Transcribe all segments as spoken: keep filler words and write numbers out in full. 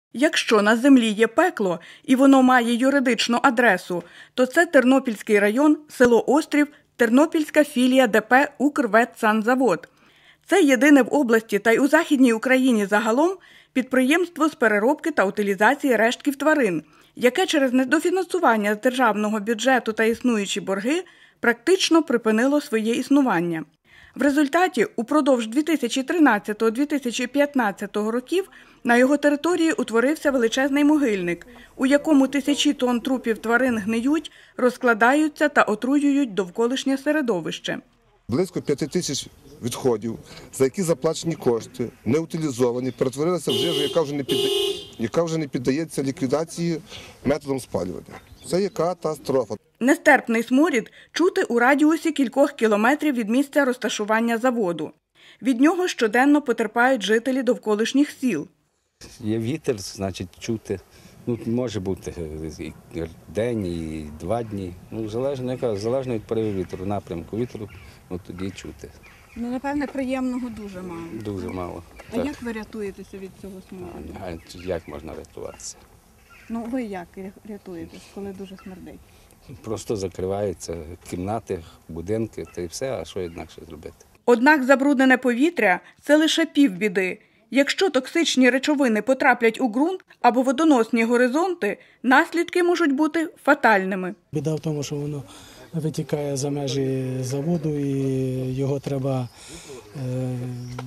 Якщо на землі є пекло і воно має юридичну адресу, то це Тернопільський район, село Острів, Тернопільська філія ДП «Укрветсанзавод». Це єдине в області та й у Західній Україні загалом підприємство з переробки та утилізації рештків тварин, яке через недофінансування з державного бюджету та існуючі борги практично припинило своє існування. В результаті упродовж дві тисячі тринадцятого - дві тисячі п'ятнадцятого років на його території утворився величезний могильник, у якому тисячі тонн трупів тварин гниють, розкладаються та отруюють довколишнє середовище. Близько п'яти тисяч відходів, за які заплачені кошти, не утилізовані, перетворилися в жижу, яка вже не піддає, яка вже не піддається ліквідації методом спалювання. Це є катастрофа. Нестерпний сморід чути у радіусі кількох кілометрів від місця розташування заводу. Від нього щоденно потерпають жителі довколишніх сіл. Є вітер, значить чути. Ну, може бути і день, і два дні. Ну, залежно, яка, залежно від пориву вітру, напрямку вітру, ну, тоді чути. Ну, напевне, приємного дуже мало. Дуже мало. А так. Як ви рятуєтеся від цього смороду? А як можна рятуватися? Ну, ви як рятуєтесь, коли дуже смердить? Просто закриваються кімнати, будинки та й все, а що інакше зробити? Однак забруднене повітря – це лише півбіди. Якщо токсичні речовини потраплять у ґрунт або водоносні горизонти, наслідки можуть бути фатальними. Біда в тому, що воно витікає за межі заводу і його треба е,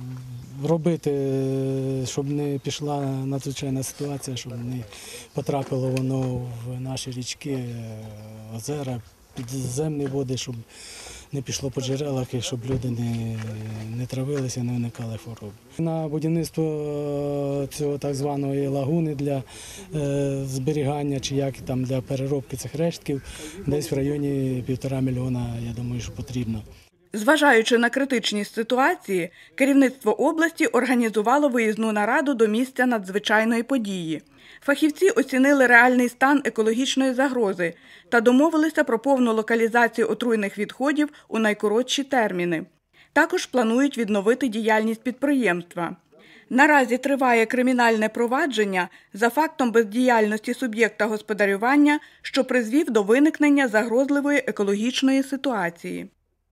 робити, щоб не пішла надзвичайна ситуація, щоб не потрапило воно в наші річки, озера, підземні води, щоб не пішло по джерелах і щоб люди не, не травилися, не виникали хвороб. На будівництво цього так званої лагуни для е, зберігання чи як там для переробки цих рештків десь в районі півтора мільйона, я думаю, що потрібно. Зважаючи на критичність ситуації, керівництво області організувало виїзну нараду до місця надзвичайної події. Фахівці оцінили реальний стан екологічної загрози та домовилися про повну локалізацію отруйних відходів у найкоротші терміни. Також планують відновити діяльність підприємства. Наразі триває кримінальне провадження за фактом бездіяльності суб'єкта господарювання, що призвів до виникнення загрозливої екологічної ситуації.